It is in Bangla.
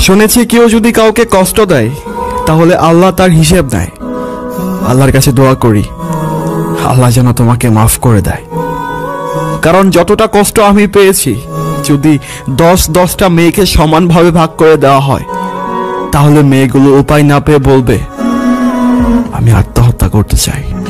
শুনেছি কেউ যদি কাউকে কষ্ট দেয় তাহলে আল্লাহ তার হিসেব নেয়। আল্লাহর কাছে দোয়া করি আল্লাহ যেন তোমাকে মাফ করে দেয়, কারণ যতটা কষ্ট আমি পেয়েছি যদি 10টা মেয়েকে সমানভাবে ভাগ করে দেওয়া হয় তাহলে মেয়েগুলো উপায় না পেয়ে বলবে আমি আত্মহত্যা করতে চাই।